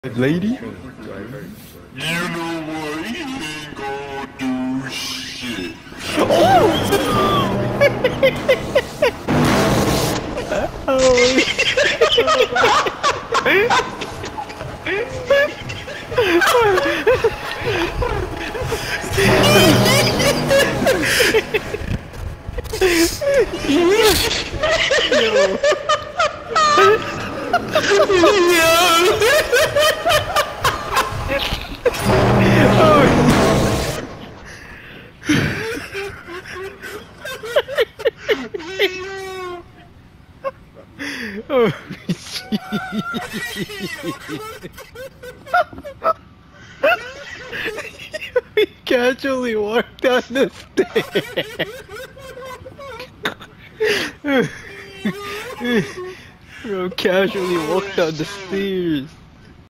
Lady? You know what? He ain't gonna do shit. Oh, we casually walked down the stairs. Bro, casually walked down the stairs.